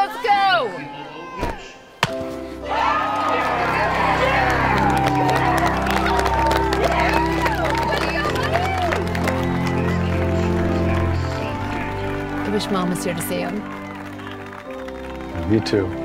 let's go! I wish Mom was here to see him. Me too.